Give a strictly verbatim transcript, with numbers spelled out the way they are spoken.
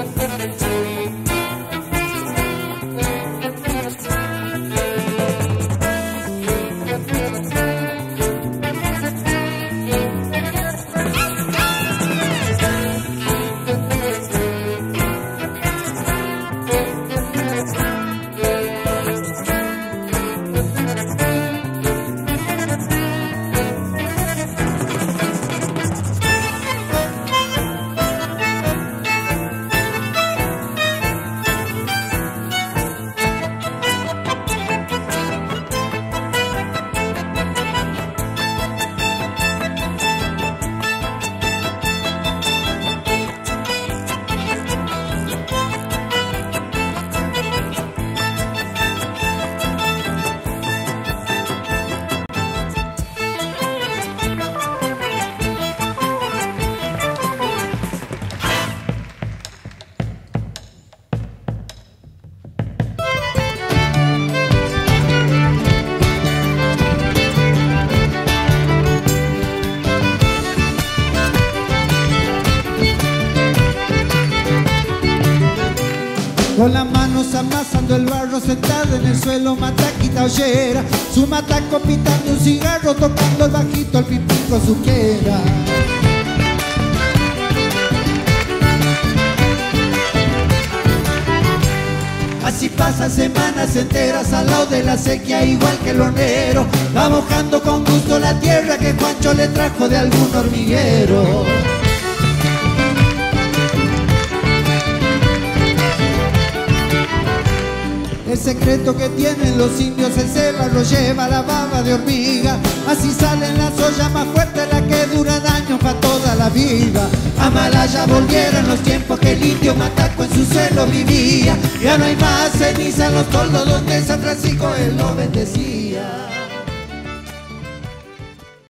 Con las manos amasando el barro, sentada en el suelo, mataquita ollera. Su mataco pitando un cigarro, tocando el bajito al pipico su quiera. Así pasan semanas enteras al lado de la sequía, igual que el hornero. Va mojando con gusto la tierra que Juancho le trajo de algún hormiguero. El secreto que tienen los indios, el ceba lo lleva la baba de hormiga. Así salen las ollas más fuertes, las que duran años para toda la vida. A Malaya volvieron los tiempos que el indio mataco en su suelo vivía. Ya no hay más ceniza en los toldos donde San Francisco él lo bendecía.